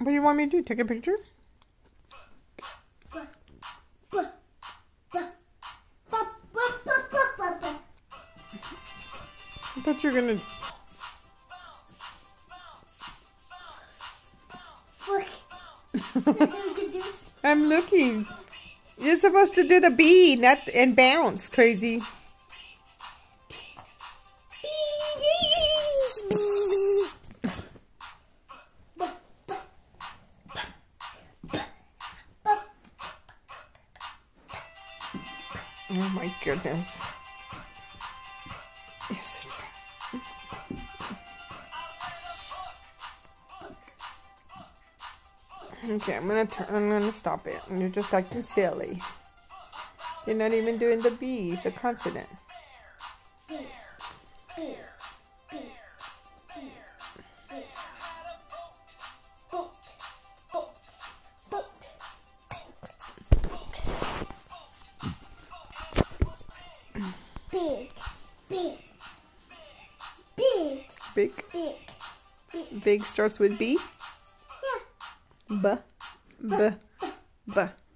What do you want me to do? Take a picture? I thought you were gonna... I'm looking. You're supposed to do the bee, not and bounce, crazy. Oh my goodness. Yes, it is. Okay, I'm gonna stop it. And you're just acting silly. You're not even doing the B, it's a consonant. Big. Big starts with B? B. B. B.